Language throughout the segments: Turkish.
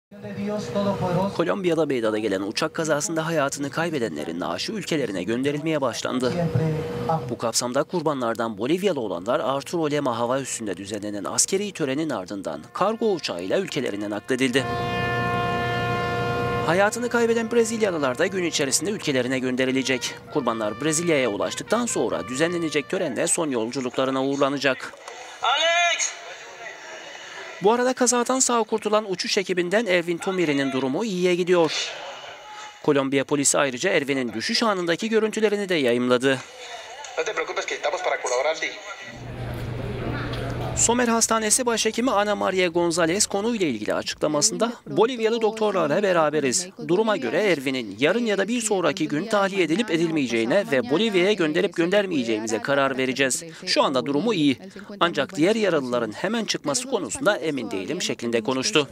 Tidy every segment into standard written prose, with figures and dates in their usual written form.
Kolombiya'da meydana gelen uçak kazasında hayatını kaybedenlerin naaşı ülkelerine gönderilmeye başlandı. Bu kapsamda kurbanlardan Bolivyalı olanlar Arturo Lema hava üssünde düzenlenen askeri törenin ardından kargo uçağıyla ülkelerine nakledildi. Hayatını kaybeden Brezilyalılar da gün içerisinde ülkelerine gönderilecek. Kurbanlar Brezilya'ya ulaştıktan sonra düzenlenecek törenle son yolculuklarına uğurlanacak. Bu arada kazadan sağ kurtulan uçuş ekibinden Erwin Tomiri'nin durumu iyiye gidiyor. Kolombiya polisi ayrıca Erwin'in düşüş anındaki görüntülerini de yayımladı. Somer Hastanesi Başhekimi Ana Maria González konuyla ilgili açıklamasında Bolivyalı doktorlarla beraberiz. Duruma göre Erwin'in yarın ya da bir sonraki gün tahliye edilip edilmeyeceğine ve Bolivya'ya gönderip göndermeyeceğimize karar vereceğiz. Şu anda durumu iyi. Ancak diğer yaralıların hemen çıkması konusunda emin değilim şeklinde konuştu.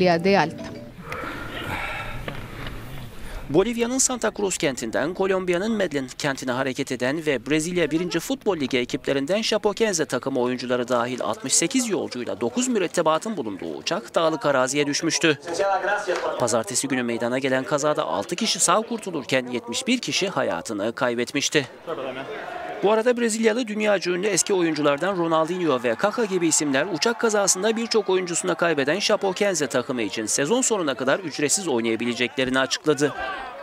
Bolivya'nın Santa Cruz kentinden Kolombiya'nın Medellín kentine hareket eden ve Brezilya 1. Futbol Ligi ekiplerinden Chapecoense takımı oyuncuları dahil 68 yolcuyla 9 mürettebatın bulunduğu uçak dağlık araziye düşmüştü. Pazartesi günü meydana gelen kazada 6 kişi sağ kurtulurken 71 kişi hayatını kaybetmişti. Bu arada Brezilyalı dünyaca ünlü eski oyunculardan Ronaldinho ve Kaká gibi isimler uçak kazasında birçok oyuncusunu kaybeden Chapecoense takımı için sezon sonuna kadar ücretsiz oynayabileceklerini açıkladı.